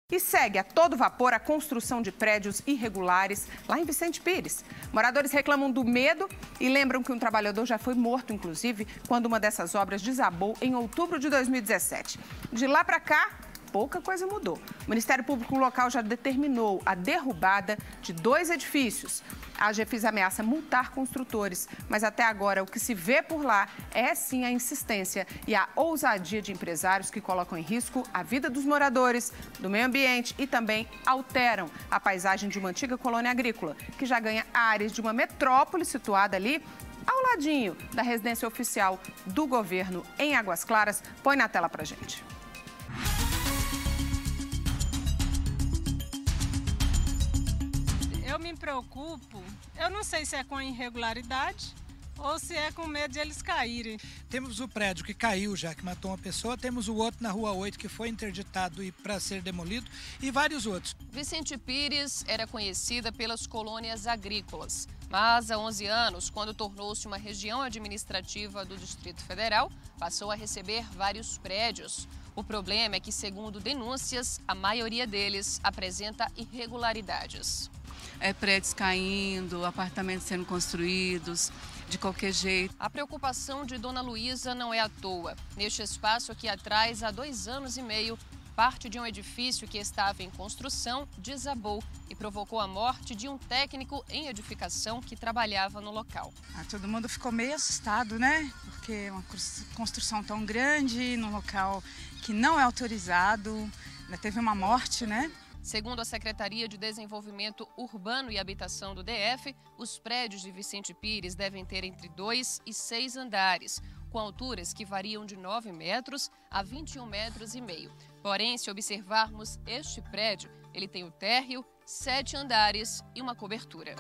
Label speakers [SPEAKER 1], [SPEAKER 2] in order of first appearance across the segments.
[SPEAKER 1] E segue a todo vapor a construção de prédios irregulares lá em Vicente Pires. Moradores reclamam do medo e lembram que um trabalhador já foi morto, inclusive, quando uma dessas obras desabou em outubro de 2017. De lá para cá, pouca coisa mudou. O Ministério Público local já determinou a derrubada de 2 edifícios. A GFIS ameaça multar construtores, mas até agora o que se vê por lá é sim a insistência e a ousadia de empresários que colocam em risco a vida dos moradores, do meio ambiente e também alteram a paisagem de uma antiga colônia agrícola, que já ganha áreas de uma metrópole situada ali ao ladinho da residência oficial do governo em Águas Claras. Põe na tela pra gente.
[SPEAKER 2] Eu me preocupo, eu não sei se é com irregularidade ou se é com medo de eles caírem.
[SPEAKER 3] Temos o prédio que caiu já, que matou uma pessoa, temos o outro na Rua 8 que foi interditado e para ser demolido e vários outros.
[SPEAKER 4] Vicente Pires era conhecida pelas colônias agrícolas, mas há 11 anos, quando tornou-se uma região administrativa do Distrito Federal, passou a receber vários prédios. O problema é que, segundo denúncias, a maioria deles apresenta irregularidades.
[SPEAKER 5] Prédios caindo, apartamentos sendo construídos de qualquer jeito.
[SPEAKER 4] A preocupação de Dona Luísa não é à toa. Neste espaço aqui atrás, há 2 anos e meio, parte de um edifício que estava em construção desabou e provocou a morte de um técnico em edificação que trabalhava no local.
[SPEAKER 6] Todo mundo ficou meio assustado, né? Porque é uma construção tão grande, num local que não é autorizado, teve uma morte, né?
[SPEAKER 4] Segundo a Secretaria de Desenvolvimento Urbano e Habitação do DF, os prédios de Vicente Pires devem ter entre 2 e 6 andares, com alturas que variam de 9 metros a 21 metros e meio. Porém, se observarmos este prédio, ele tem o térreo, 7 andares e uma cobertura.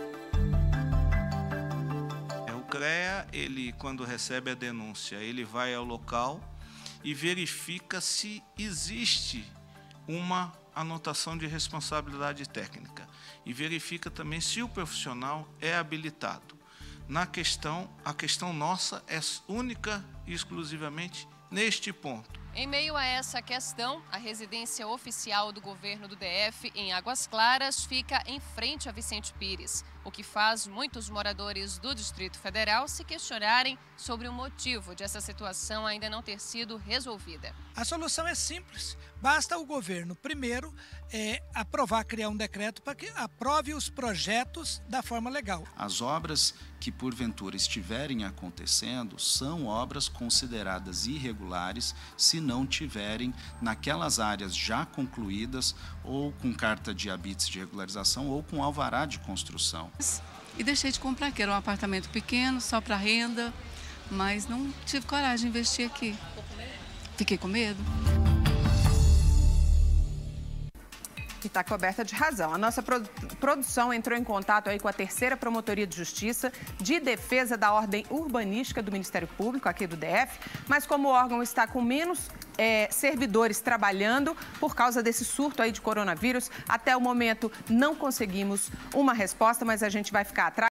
[SPEAKER 7] O CREA, ele, quando recebe a denúncia, ele vai ao local e verifica se existe uma anotação de responsabilidade técnica e verifica também se o profissional é habilitado. A questão nossa é única e exclusivamente neste ponto.
[SPEAKER 4] Em meio a essa questão, a residência oficial do governo do DF em Águas Claras fica em frente a Vicente Pires, o que faz muitos moradores do Distrito Federal se questionarem sobre o motivo de essa situação ainda não ter sido resolvida.
[SPEAKER 3] A solução é simples, basta o governo, primeiro, criar um decreto para que aprove os projetos da forma legal.
[SPEAKER 8] As obras que porventura estiverem acontecendo são obras consideradas irregulares se não tiverem naquelas áreas já concluídas ou com carta de habites de regularização ou com alvará de construção.
[SPEAKER 5] E deixei de comprar, que era um apartamento pequeno, só para renda, mas não tive coragem de investir aqui. Fiquei com medo.
[SPEAKER 1] E está coberta de razão. A nossa produção entrou em contato aí com a 3ª Promotoria de Justiça de Defesa da Ordem Urbanística do Ministério Público, aqui do DF, mas como o órgão está com menos servidores trabalhando por causa desse surto aí de coronavírus, até o momento não conseguimos uma resposta, mas a gente vai ficar atrás.